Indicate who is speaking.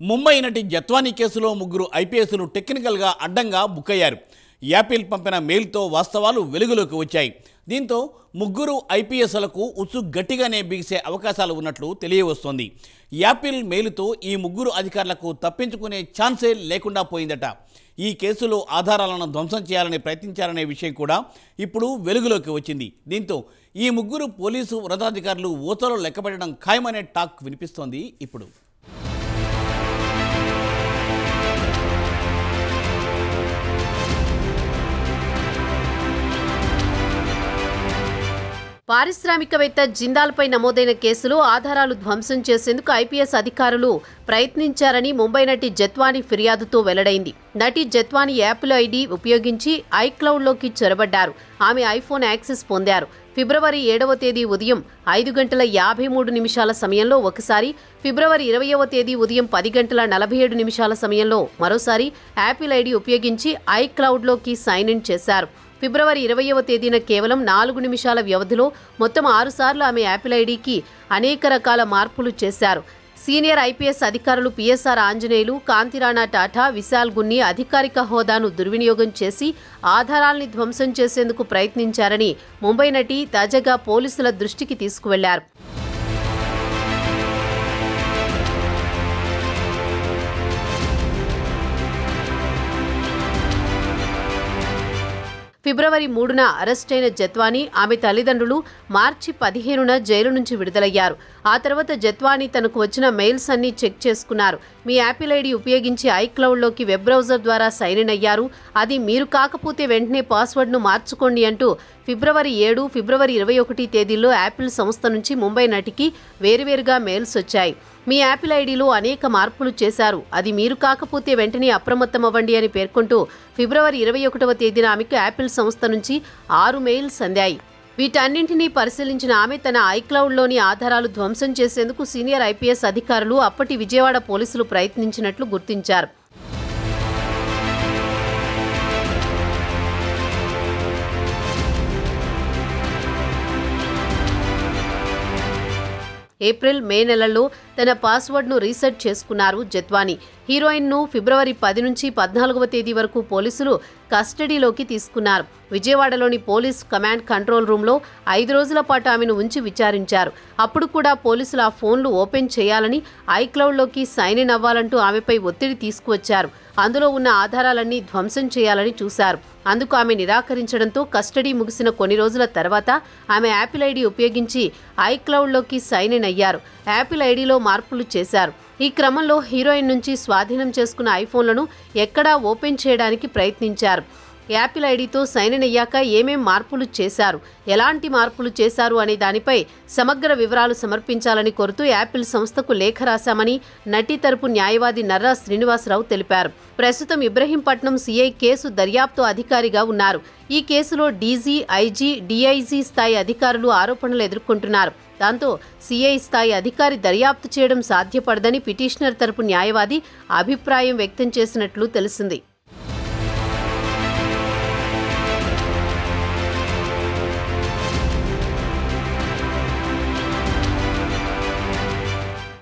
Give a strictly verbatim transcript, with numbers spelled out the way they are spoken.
Speaker 1: ముంబై నటి జత్వానీ కేసులో ముగ్గురు ఐపీఎస్లు టెక్నికల్గా అడ్డంగా బుక్కయ్యారు. యాపిల్ పంపిన మెయిల్తో వాస్తవాలు వెలుగులోకి వచ్చాయి. దీంతో ముగ్గురు ఐపీఎస్లకు ఉచ్చు గట్టిగానే బిగిసే అవకాశాలు ఉన్నట్లు తెలియవస్తోంది. యాపిల్ మెయిల్తో ఈ ముగ్గురు అధికారులకు తప్పించుకునే ఛాన్సే లేకుండా పోయిందట. ఈ కేసులో ఆధారాలను ధ్వంసం చేయాలని ప్రయత్నించారనే విషయం కూడా ఇప్పుడు వెలుగులోకి వచ్చింది. దీంతో ఈ ముగ్గురు పోలీసు ఉన్నతాధికారులు ఊతలో లెక్కబెట్టడం ఖాయమనే టాక్ వినిపిస్తోంది. ఇప్పుడు
Speaker 2: పారిశ్రామికవేత్త జిందాల్పై నమోదైన కేసులో ఆధారాలు ధ్వంసం చేసేందుకు ఐపీఎస్ అధికారులు ప్రయత్నించారని ముంబై నటి జత్వానీ ఫిర్యాదుతో వెల్లడైంది. నటి జత్వానీ యాపిల్ ఐడి ఉపయోగించి ఐక్లౌడ్లోకి చొరబడ్డారు. ఆమె ఐఫోన్ యాక్సెస్ పొందారు. ఫిబ్రవరి ఏడవ తేదీ ఉదయం ఐదు గంటల యాభై మూడు నిమిషాల సమయంలో ఒకసారి, ఫిబ్రవరి ఇరవయవ తేదీ ఉదయం పది గంటల నలభై ఏడు నిమిషాల సమయంలో మరోసారి యాపిల్ ఐడి ఉపయోగించి ఐక్లౌడ్లోకి సైన్ ఇన్ చేశారు. ఫిబ్రవరి ఇరవయవ తేదీన కేవలం నాలుగు నిమిషాల వ్యవధిలో మొత్తం ఆరుసార్లు ఆమె యాపిల్ ఐడికి అనేక రకాల మార్పులు చేశారు. సీనియర్ ఐపీఎస్ అధికారులు పిఎస్ఆర్ ఆంజనేయులు, కాంతిరాణా టాటా, విశాల్ గున్ని అధికారిక హోదాను దుర్వినియోగం చేసి ఆధారాల్ని ధ్వంసం చేసేందుకు ప్రయత్నించారని ముంబై నటి తాజాగా పోలీసుల దృష్టికి తీసుకువెళ్లారు. ఫిబ్రవరి మూడున అరెస్టైన జత్వానీ, ఆమె తల్లిదండ్రులు మార్చి పదిహేనున జైలు నుంచి విడుదలయ్యారు. ఆ తర్వాత జత్వానీ తనకు వచ్చిన మెయిల్స్ అన్నీ చెక్ చేసుకున్నారు. మీ యాపిల్ ఐడి ఉపయోగించి ఐక్లౌడ్లోకి వెబ్ బ్రౌజర్ ద్వారా సైన్ ఇన్ అయ్యారు. అది మీరు కాకపోతే వెంటనే పాస్వర్డ్ను మార్చుకోండి అంటూ ఫిబ్రవరి ఏడు, ఫిబ్రవరి ఇరవై ఒకటి తేదీల్లో యాపిల్ సంస్థ నుంచి ముంబై నటికి వేరువేరుగా మెయిల్స్ వచ్చాయి. మీ యాపిల్ ఐడిలో అనేక మార్పులు చేశారు. అది మీరు కాకపోతే వెంటనే అప్రమత్తం అవ్వండి అని పేర్కొంటూ ఫిబ్రవరి ఇరవై ఒకటవ తేదీన ఆమెకు యాపిల్ సంస్థ నుంచి ఆరు మెయిల్స్ అందాయి. వీటన్నింటినీ పరిశీలించిన ఆమె తన ఐక్లౌడ్లోని ఆధారాలు ధ్వంసం చేసేందుకు సీనియర్ ఐపీఎస్ అధికారులు అప్పటి విజయవాడ పోలీసులు ప్రయత్నించినట్లు గుర్తించారు. ఏప్రిల్, మే నెలల్లో తన పాస్వర్డ్ను రీసెట్ చేసుకున్నారు జత్వానీ. హీరోయిన్ను ఫిబ్రవరి పది నుంచి పద్నాలుగవ తేదీ వరకు పోలీసులు కస్టడీలోకి తీసుకున్నారు. విజయవాడలోని పోలీస్ కమాండ్ కంట్రోల్ రూమ్లో ఐదు రోజుల పాటు ఆమెను ఉంచి విచారించారు. అప్పుడు కూడా పోలీసులు ఆ ఫోన్లు ఓపెన్ చేయాలని, ఐక్లౌడ్లోకి సైన్ ఇన్ అవ్వాలంటూ ఆమెపై ఒత్తిడి తీసుకువచ్చారు. అందులో ఉన్న ఆధారాలన్నీ ధ్వంసం చేయాలని చూశారు. అందుకు ఆమె నిరాకరించడంతో కస్టడీ ముగిసిన కొన్ని రోజుల తర్వాత ఆమె యాపిల్ ఐడి ఉపయోగించి ఐక్లౌడ్లోకి సైన్ ఇన్ అయ్యారు. యాపిల్ ఐడిలో మార్పులు చేశారు. ఈ క్రమంలో హీరోయిన్ నుంచి స్వాధీనం చేసుకున్న ఐఫోన్లను ఎక్కడా ఓపెన్ చేయడానికి ప్రయత్నించారు. యాపిల్ ఐడితో సైన్ ఇన్ అయ్యాక ఏమేం మార్పులు చేశారు, ఎలాంటి మార్పులు చేశారు అనే దానిపై సమగ్ర వివరాలు సమర్పించాలని కోరుతూ యాపిల్ సంస్థకు లేఖ రాశామని నటి తరపు న్యాయవాది నర్రా శ్రీనివాసరావు తెలిపారు. ప్రస్తుతం ఇబ్రహీంపట్నం సీఐ కేసు దర్యాప్తు అధికారిగా ఉన్నారు. ఈ కేసులో డీజీ, ఐజీ, డీఐజీ స్థాయి అధికారులు ఆరోపణలు ఎదుర్కొంటున్నారు. దాంతో సీఐ స్థాయి అధికారి దర్యాప్తు చేయడం సాధ్యపడదని పిటిషనర్ తరపు న్యాయవాది అభిప్రాయం వ్యక్తం చేసినట్లు తెలిసింది.